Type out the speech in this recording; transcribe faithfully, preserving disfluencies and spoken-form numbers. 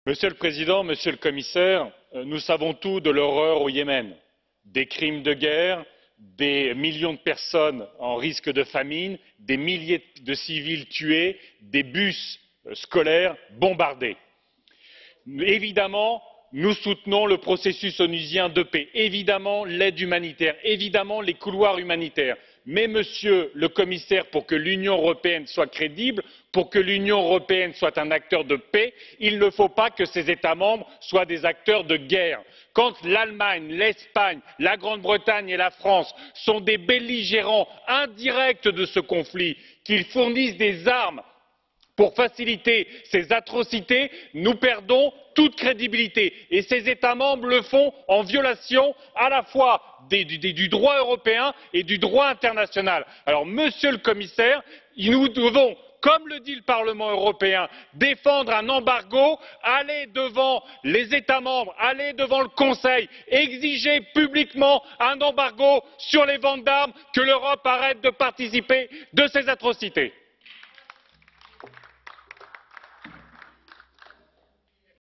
Monsieur le Président, Monsieur le Commissaire, nous savons tout de l'horreur au Yémen, des crimes de guerre, des millions de personnes en risque de famine, des milliers de civils tués, des bus scolaires bombardés. Évidemment, nous soutenons le processus onusien de paix, évidemment l'aide humanitaire, évidemment les couloirs humanitaires. Mais, Monsieur le Commissaire, pour que l'Union européenne soit crédible, pour que l'Union européenne soit un acteur de paix, il ne faut pas que ses États membres soient des acteurs de guerre. Quand l'Allemagne, l'Espagne, la Grande-Bretagne et la France sont des belligérants indirects de ce conflit, qu'ils fournissent des armes pour faciliter ces atrocités, nous perdons toute crédibilité et ces États membres le font en violation à la fois des, du, du droit européen et du droit international. Alors, Monsieur le Commissaire, nous devons, comme le dit le Parlement européen, défendre un embargo, aller devant les États membres, aller devant le Conseil, exiger publiquement un embargo sur les ventes d'armes, que l'Europe arrête de participer à ces atrocités.